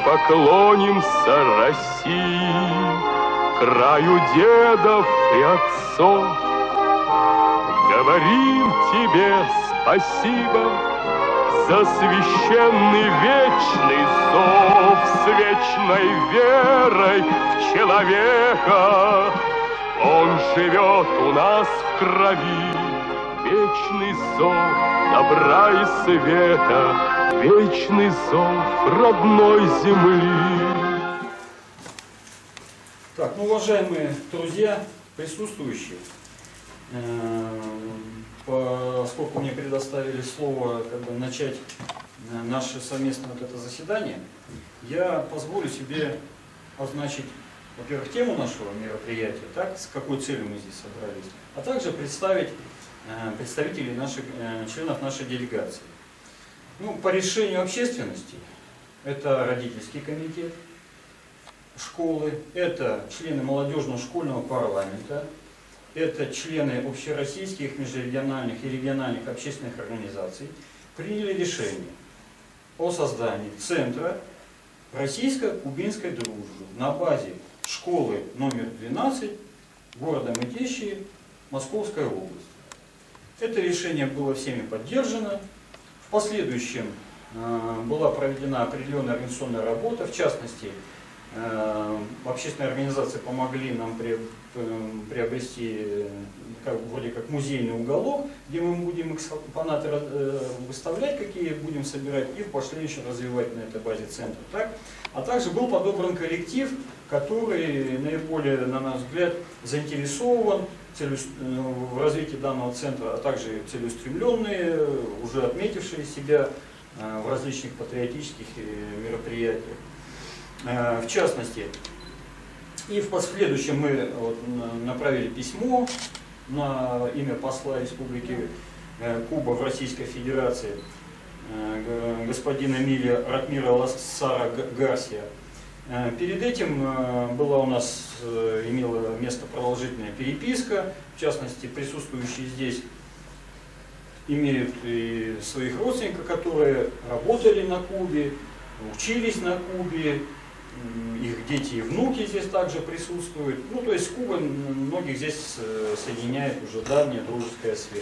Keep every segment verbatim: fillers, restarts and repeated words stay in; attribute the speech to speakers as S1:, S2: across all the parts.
S1: поклонимся России, краю дедов и отцов. Говорим тебе спасибо за священный вечный зов, с вечной верой в человека. Он живет у нас в крови, вечный зов добра и света, вечный зов родной земли.
S2: Так, ну, уважаемые друзья, присутствующие, поскольку мне предоставили слово как бы начать наше совместное вот это заседание, я позволю себе означить, во-первых, тему нашего мероприятия, так, с какой целью мы здесь собрались, а также представить представителей наших, членов нашей делегации. Ну, по решению общественности, это родительский комитет школы, это члены молодежного школьного парламента, это члены общероссийских, межрегиональных и региональных общественных организаций, приняли решение о создании Центра российско-кубинской дружбы на базе школы номер двенадцать города Мытищи, Московской области. Это решение было всеми поддержано. В последующем э, была проведена определенная организационная работа, в частности, э, общественные организации помогли нам при, э, приобрести как, вроде как музейный уголок, где мы будем экспонаты э, выставлять, какие будем собирать, и в последующем развивать на этой базе центр. Так? А также был подобран коллектив, который наиболее, на наш взгляд, заинтересован в развитии данного центра, а также целеустремленные, уже отметившие себя в различных патриотических мероприятиях. В частности, и в последующем мы вот направили письмо на имя посла Республики Куба в Российской Федерации господина Эмилия Ратмира Лассара Гарсия. Перед этим была у нас, имела место продолжительная переписка, в частности, присутствующие здесь имеют и своих родственников, которые работали на Кубе, учились на Кубе, их дети и внуки здесь также присутствуют. Ну, то есть Куба многих здесь соединяет уже давняя дружеская связь.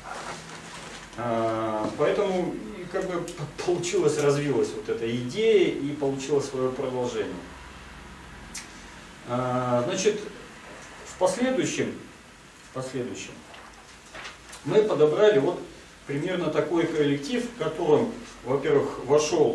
S2: Поэтому как бы получилось, развилась вот эта идея и получила свое продолжение. Значит, в последующем, в последующем мы подобрали вот примерно такой коллектив, в котором, во-первых, вошел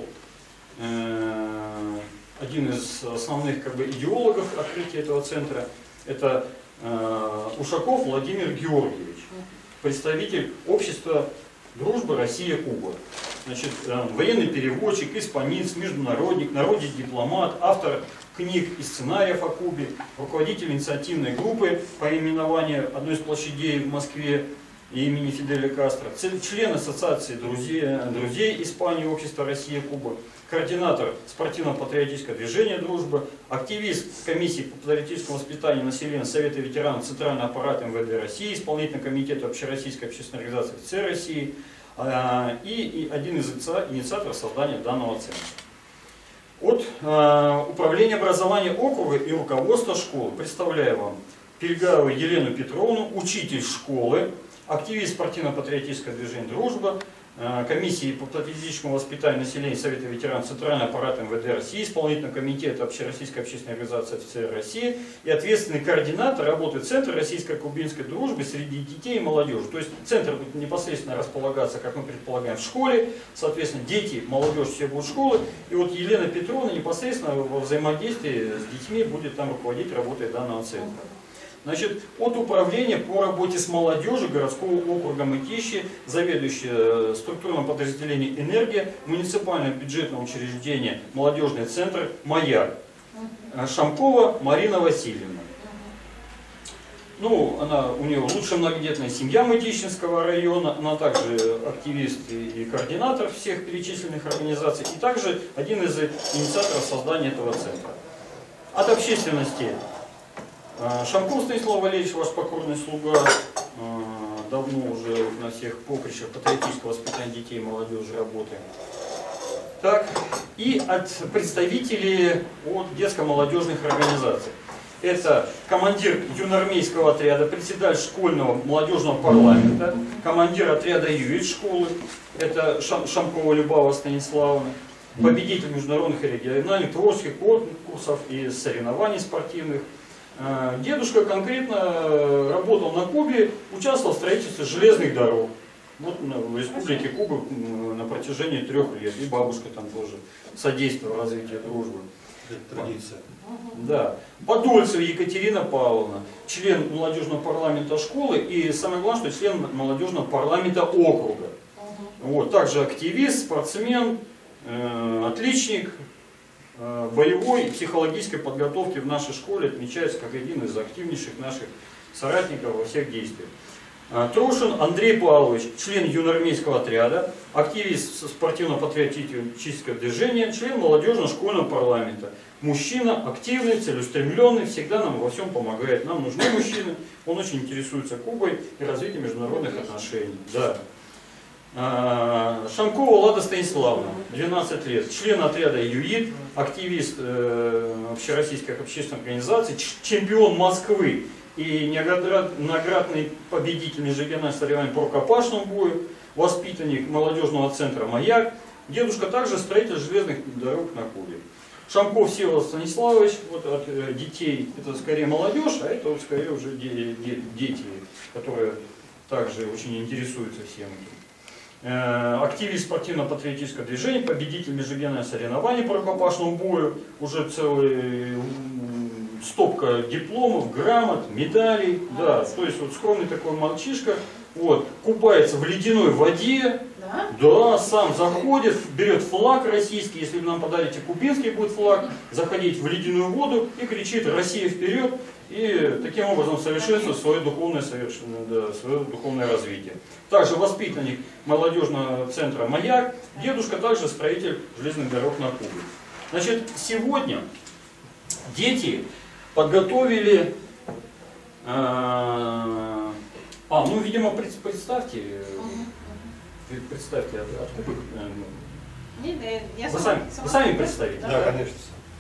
S2: один из основных как бы идеологов открытия этого центра, это Ушаков Владимир Георгиевич, представитель общества дружбы Россия-Куба. Значит, военный переводчик, испанец, международник, народный дипломат, автор книг и сценариев о Кубе, руководитель инициативной группы по именованию одной из площадей в Москве имени Фиделя Кастро, член Ассоциации друзей, друзей Испании Общества Россия-Куба, координатор спортивно-патриотического движения «Дружба», активист комиссии по патриотическому воспитанию населения Совета ветеранов Центрального аппарата эм вэ дэ России, исполнительный комитет Общероссийской общественной организации офицеров России и, и один из инициаторов создания данного центра. От э, Управления образования округа и руководства школы представляю вам Перегаеву Елену Петровну, учитель школы, активист спортивно-патриотического движения «Дружба», комиссии по патриотическому воспитанию населения Совета ветеранов Центрального аппарата эм вэ дэ России, исполнительного комитета Общероссийской общественной организации офицеров России и ответственный координатор работы Центра российско-кубинской дружбы среди детей и молодежи. То есть центр будет непосредственно располагаться, как мы предполагаем, в школе, соответственно, дети, молодежь, все будут в школе, и вот Елена Петровна непосредственно во взаимодействии с детьми будет там руководить работой данного центра. Значит, от управления по работе с молодежью городского округа Мытищи, заведующая структурным подразделением «Энергия», муниципальное бюджетное учреждение «Молодежный центр «Маяк», Шамкова Марина Васильевна. Ну, она, у нее лучшая многодетная семья Мытищинского района, она также активист и координатор всех перечисленных организаций, и также один из инициаторов создания этого центра. От общественности Шамков Станислав Валерьевич, ваш покорный слуга, давно уже на всех поприщах патриотического воспитания детей и молодежи работает. Так, и от представителей от детско-молодежных организаций. Это командир юноармейского отряда, председатель школьного молодежного парламента, командир отряда ЮИД школы, это Шам, Шамкова Любава Станиславовна, победитель международных и региональных творческих конкурсов и соревнований спортивных. Дедушка конкретно работал на Кубе, участвовал в строительстве железных дорог. Вот в Республике Куба на протяжении трех лет. И бабушка там тоже содействовала развитию дружбы.
S3: Это традиция.
S2: Да. Подольцева Екатерина Павловна, член молодежного парламента школы и, самое главное, что член молодежного парламента округа. Вот. Также активист, спортсмен, э, отличник э, боевой и психологической подготовки в нашей школе, отмечается как один из активнейших наших соратников во всех действиях. Трошин Андрей Павлович, член юноармейского отряда, активист спортивно-патриотического движения, член молодежного школьного парламента. Мужчина активный, целеустремленный, всегда нам во всем помогает. Нам нужны мужчины, он очень интересуется Кубой и развитием международных отношений. Да. Шамкова Лада Станиславовна, двенадцать лет, член отряда ЮИД, активист э, общероссийских общественных организаций, чемпион Москвы и многократный победитель межрегиональных соревнований по рукопашному бою, воспитанник молодежного центра «Маяк». Дедушка также строитель железных дорог на Кубе. Шамков Всеволод Станиславович, вот от э, детей, это скорее молодежь, а это вот скорее уже де, де, дети, которые также очень интересуются всем этим. Э, активист спортивно-патриотического движения, победитель межрегиональных соревнований по рукопашному бою, уже целый стопка дипломов, грамот, медалей, да, то есть вот скромный такой мальчишка, вот, купается в ледяной воде, да? Да, сам заходит, берет флаг российский, если вы нам подарите кубинский будет флаг, заходить в ледяную воду и кричит «Россия вперед!» и таким образом совершенствует свое духовное, да, свое духовное развитие. Также воспитанник молодежного центра «Маяк», дедушка также строитель железных дорог на Кубе. Значит, сегодня дети подготовили, а, а ну, видимо, представьте, представьте, откуда, вы сами, вы сами представите?
S3: Да, конечно.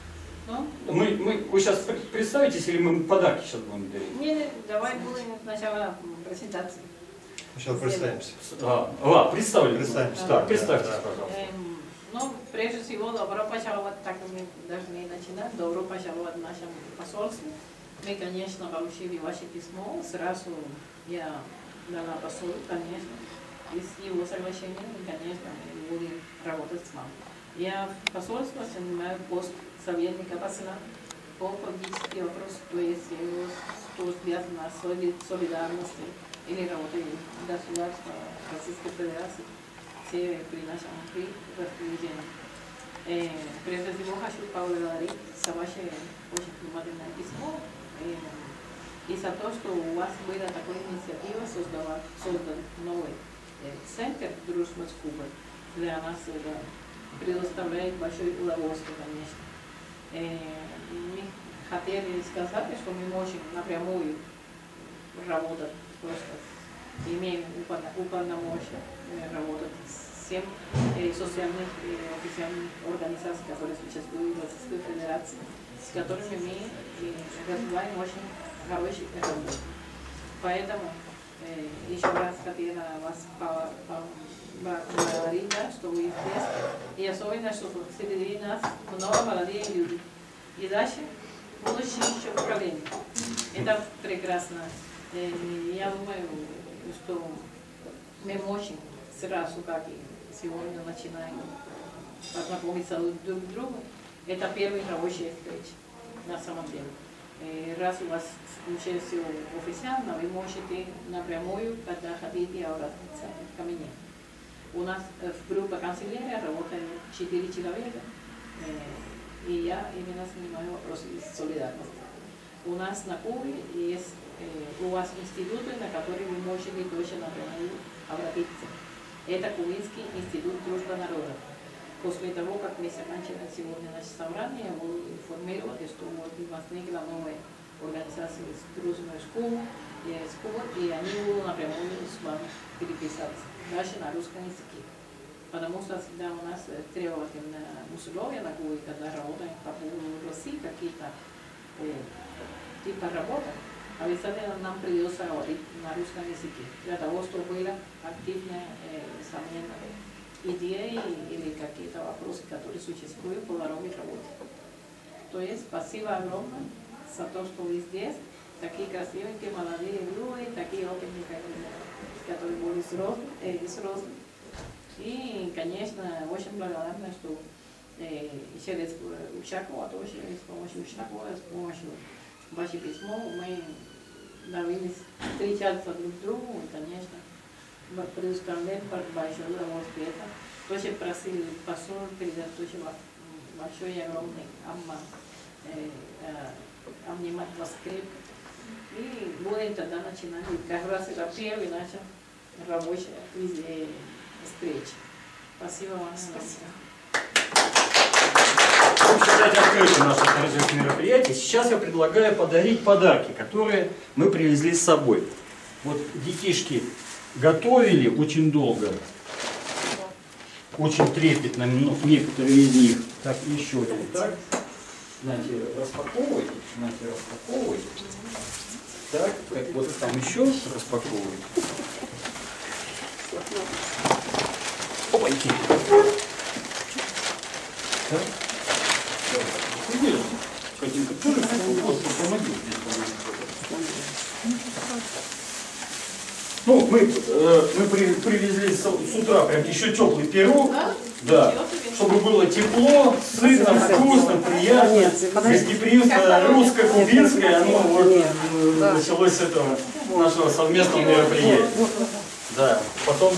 S2: Мы, мы, вы сейчас представитесь или мы подарки сейчас будем дарить?
S4: Не, не, давай будем сначала презентации.
S3: Сначала представимся.
S2: А, а представили?
S3: Представимся.
S2: Так, представьтесь,
S3: да,
S2: пожалуйста.
S4: Эм, ну, прежде всего, добро пожаловать, так мы должны начинать, добро пожаловать в нашем посольстве. Мы, конечно, получили ваше письмо, сразу я дала посолу, конечно, и с его соглашением, конечно, мы будем работать с вами. Я в посольстве занимаю пост советника посла по политический вопрос, то есть что связано с солидарностью или работой государства Российской Федерации, все при нашем распоряжении. Eh, прежде всего хочу поблагодарить за ваше очень внимательное письмо eh, и за то, что у вас была такая инициатива создавать создан новый eh, центр дружбы с Кубой. Для нас это предоставляет большое удовольствие, конечно. Eh, мы хотели сказать, что мы можем напрямую работать, просто имеем уполномочия работать всем э, социальных и э, официальных организаций, которые существуют в Российской Федерации, с которыми мы э, развиваем очень хороший работу. Поэтому э, еще раз хотела вас поблагодарить, да, что вы здесь, и особенно, что среди нас много молодые люди. И дальше будущее еще поколение. Это прекрасно. Э, я думаю, что мы можем сразу, как и сегодня начинаем познакомиться друг с другом, это первая рабочая встреча на самом деле. И раз у вас уже все официально, вы можете напрямую, когда хотите, обратиться ко мне. У нас в группе канцелярия работает четыре человека, и я именно занимаю вопросы солидарности. У нас на Кубе есть у вас институты, на которые вы можете точно напрямую обратиться. Это Кубинский институт дружбы народов. После того, как мы заканчиваем сегодня наше собрание, я буду информировать, что вот возникла новая организация с дружбой с Кубой, и они будут напрямую с вами переписаться, даже на русском языке. потому что всегда у нас требовательные условия на Кубе, когда работаем по поводу России, какие-то э, типа работы, обязательно нам придется говорить на русском языке, для того, чтобы были активные э, современные идеи или какие-то вопросы, которые существуют по дороге работы. То есть спасибо огромное за то, что вы здесь, такие красивенькие, молодые люди, такие опытные, которые были взрослые, э, взрослые. И, конечно, очень благодарна, что э, через Ушакова, тоже с помощью Ушакова, с помощью вашего письма мы добились встречаться друг с другом, и, конечно, предоставляем большое удовольствие. Тоже просили посол передать тоже большой и огромный амман, э, э, обнимать вас крепко. И будем тогда начинать. Как раз это первый наша рабочая встреча. Спасибо вам.
S2: Спасибо. Чтобы считать открытым наше торжественное мероприятие, сейчас я предлагаю подарить подарки, которые мы привезли с собой. Вот детишки готовили очень долго, очень трепетно, ну, некоторые из них. Так, еще один. Так, знаете, распаковывайте, знаете, распаковывайте. Так, как вот там еще распаковывайте. Опаньки. Так. Видишь? Катенька, тоже Господи, помоги здесь. Ну, мы, э, мы при, привезли с, с утра прям еще теплый пирог, да? Да, чтобы было тепло, сытно, вкусно, приятно. Гостеприимство русско-кубинское, оно вот э, началось с этого нашего совместного мероприятия. Да, потом...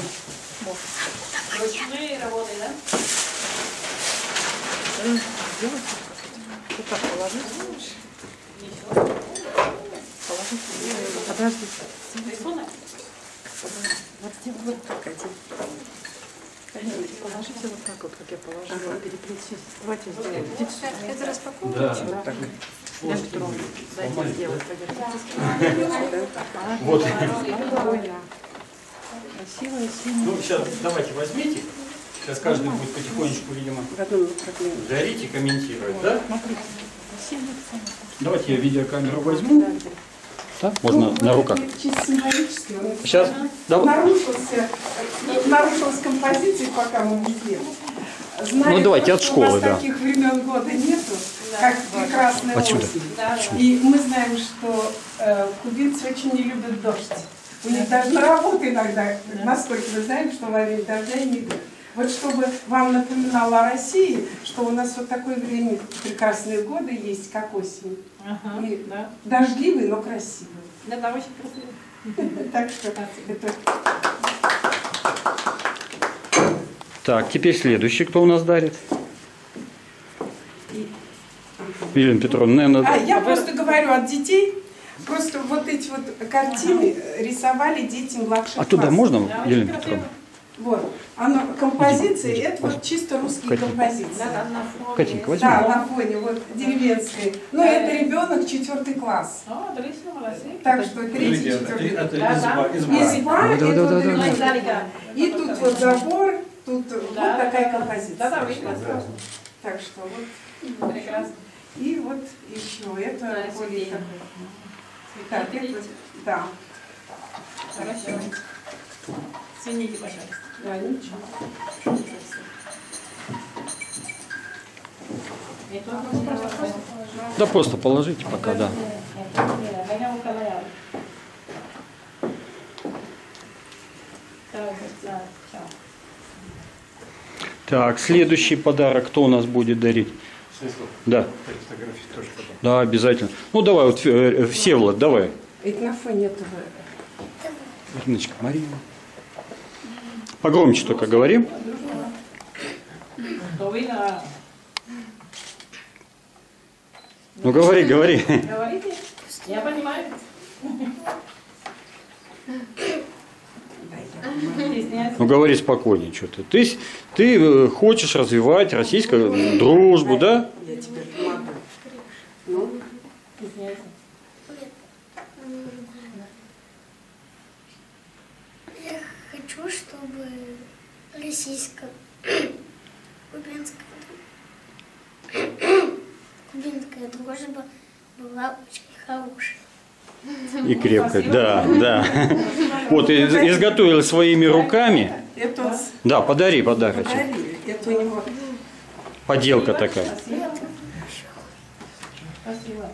S4: Ручные работы, да?
S5: Вот так положить. Положить. Подожди.
S4: Рисунок?
S5: Вот здесь вот так один. Положите вот так вот, как я положила. Переплети. Давайте сделаем.
S4: Это распаковка?
S2: Да.
S5: Да. Дайте Петровну. Дайте сделать.
S2: Вот.
S5: Красивая, синяя.
S2: Ну, сейчас давайте возьмите. Сейчас каждый будет потихонечку, видимо,
S5: В одном направлении.
S2: дарить и комментировать, да?
S5: Смотрите. Синяя,
S2: Давайте я видеокамеру возьму. Так, можно на руках.
S6: Чисто символически. Он
S2: Сейчас. Давай.
S6: нарушился, нарушилась композиция, пока мы не сделали. Знаете,
S2: Ну, давайте от
S6: что
S2: школы,
S6: у нас
S2: да.
S6: таких времен года нету, как прекрасная
S2: Отсюда.
S6: осень.
S4: Да.
S6: И мы знаем, что э, кубинцы очень не любят дождь. У них даже на работу иногда, насколько мы знаем, что во время дождя не идут. Вот чтобы вам напоминало о России, что у нас вот такое время, прекрасные годы есть, как осень.
S4: Ага,
S6: И
S4: да.
S6: дождливый, но красивый.
S4: Это очень красиво.
S6: Так что это...
S2: Так, теперь следующий, кто у нас дарит? Елена Петровна, наверное...
S6: А, я просто говорю от детей. Просто вот эти вот картины рисовали дети младших
S2: А туда
S6: классов.
S2: можно,
S4: Да, очень
S2: Елена
S4: красиво.
S2: Петровна?
S6: Вот. Оно, композиции,
S2: Иди, иди,
S6: это вот чисто русские
S2: Катенька.
S6: композиции.
S4: Да, на фоне.
S2: Катенька, возьми.
S6: Да, на фоне вот деревенской. Но
S4: Да.
S6: это ребенок четвертый класс.
S4: О, отлично, молодцы.
S6: Так что третий, четвертый.
S3: Это
S4: Да,
S3: изба,
S4: да.
S3: изба.
S6: Изба,
S2: Да,
S6: это
S2: да,
S6: вот
S2: да, да,
S6: ребенок.
S2: да.
S4: Далека.
S6: И тут вот забор, тут
S4: Да,
S6: вот такая
S4: да, да.
S6: композиция.
S4: Да, да, видно.
S6: Так что вот.
S4: Прекрасно.
S6: И вот еще это
S4: Да,
S6: более
S4: цветение.
S6: такой. Так, это, да.
S4: Хорошо. Извините, пожалуйста.
S6: Да, ничего.
S4: И только мы
S2: Да просто положите пока, да.
S4: Venga, búscala ya. Chao, chao, chao.
S2: Так, следующий подарок кто у нас будет дарить? Да,
S3: Фотографии тоже потом.
S2: да, обязательно. Ну давай, вот э, Всеволод, давай.
S6: Это на фоне этого.
S2: Ириночка, Марина. Погромче только говорим.
S4: Довина,
S2: Ну говори, говори.
S4: говорите? Я понимаю. Стесняется.
S2: Ну говори спокойнее что-то. Ты, с- ты э, хочешь развивать российскую дружбу, да?
S6: Я тебе помогу. Ну,
S4: Стесняется.
S7: Я хочу, чтобы российская Кубинская, кубинская дружба была очень хорошая.
S2: И крепкая, да, да. Вот, изготовил своими руками.
S6: Это
S2: Да, подари подарочек.
S6: подарили. Это у него.
S2: Поделка такая.
S4: Спасибо.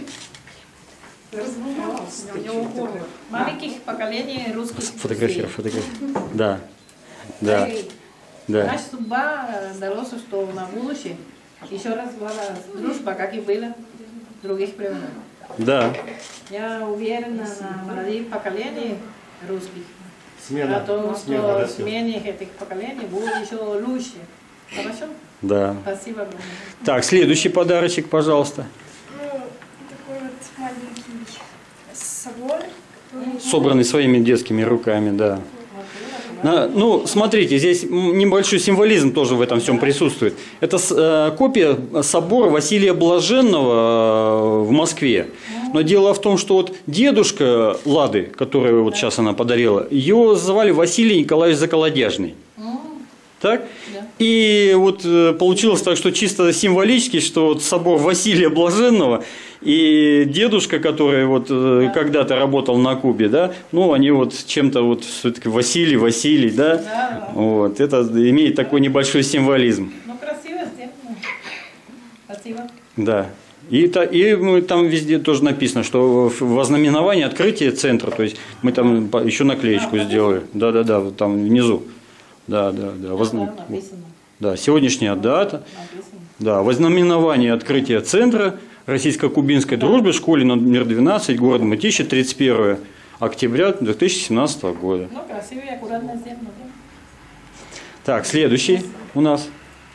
S6: Пожалуйста,
S4: У него форма. Маленьких поколений русских.
S2: Фотографируй, фотографируй. Да, да, да.
S4: Наша судьба далось, что на будущее еще раз была дружба, как и была в других временах.
S2: Да.
S4: Я уверена на молодых поколений русских.
S3: Смена,
S4: А то,
S3: смена
S4: что
S3: растет.
S4: смене этих поколений будет еще лучше. Хорошо?
S2: Да.
S4: Спасибо огромное.
S2: Так, следующий подарочек, пожалуйста.
S7: Ну, такой вот маленький собор. который-
S2: Собранный своими детскими руками, да. На- ну, смотрите, здесь м, небольшой символизм тоже в этом всем присутствует. Это с- э, копия собора Василия Блаженного э, в Москве. Но дело в том, что вот дедушка Лады, которую вот сейчас она подарила, ее звали Василий Николаевич Заколодяжный. Так?
S4: Да.
S2: И вот э, получилось так, что чисто символически, что вот собор Василия Блаженного и дедушка, который вот э, когда-то работал на Кубе, да, ну они вот чем-то вот все-таки Василий, Василий, да,
S4: Да, да.
S2: вот это имеет такой небольшой символизм,
S4: Ну, красиво сделано. Спасибо.
S2: да. И, та- и мы там везде тоже написано, что в- во знаменовании открытия центра, то есть мы там по- еще наклеечку сделали, да-да-да, вот там внизу, да, да, да, воз-
S4: Да, написано.
S2: да, сегодняшняя дата.
S4: Написано.
S2: Да, вознаменование открытия центра российско-кубинской дружбы в школе номер двенадцать, город Мытищи, тридцать первое октября две тысячи семнадцатого года.
S4: Ну, красиво и аккуратно сделано. да.
S2: Так, следующий у нас.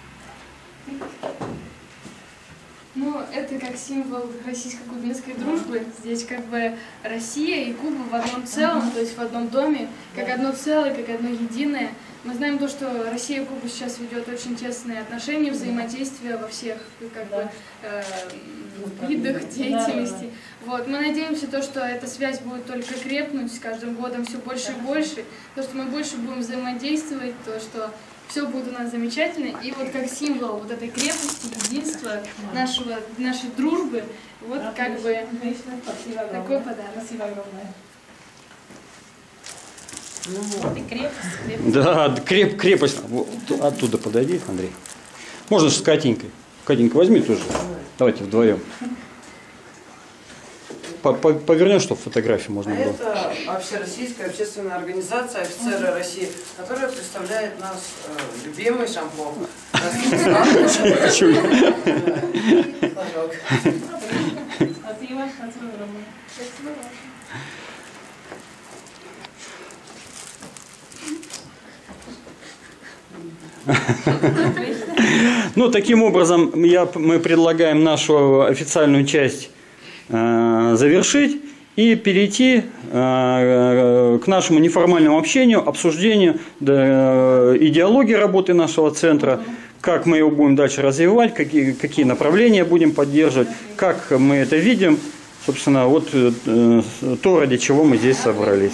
S8: Ну, это как символ российско-кубинской дружбы. Здесь как бы Россия и Куба в одном целом, то есть в одном доме, как одно целое, как одно единое. Мы знаем то, что Россия и Куба сейчас ведет очень тесные отношения, взаимодействия во всех как бы, э, видах деятельности. Вот. Мы надеемся, то, что эта связь будет только крепнуть с каждым годом все больше и больше, то, что мы больше будем взаимодействовать, то, что все будет у нас замечательно. И вот как символ вот этой крепости, единства, нашего, нашей дружбы, вот как бы
S4: Отлично. Спасибо огромное.
S8: такой подарок.
S4: Спасибо огромное. Вот и крепость, крепость.
S2: Да, креп, крепость. Вот, оттуда подойди, Андрей. Можно же с Катенькой. Катенька, возьми тоже. Давайте вдвоем. По- по- Повернешь, чтобы фотографию можно
S9: А
S2: было.
S9: это общероссийская общественная организация «Офицеры России», которая представляет нас э, любимый шампунь.
S2: Чуть.
S9: Флажок.
S4: Спасибо. Спасибо огромное.
S2: Ну, таким образом, я, мы предлагаем нашу официальную часть э, завершить и перейти э, к нашему неформальному общению, обсуждению да, идеологии работы нашего центра, как мы его будем дальше развивать, какие, какие направления будем поддерживать, как мы это видим, собственно, вот э, то, ради чего мы здесь собрались.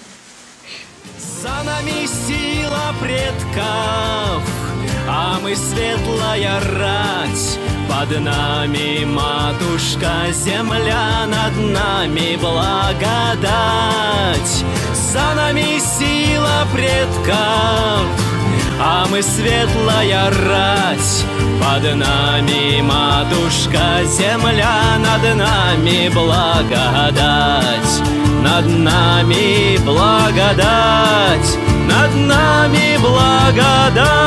S10: За нами сила предков, а мы светлая рать. Под нами матушка земля, над нами благодать. За нами сила предков, а мы светлая рать. Под нами матушка земля, над нами благодать. Над нами благодать, над нами благодать.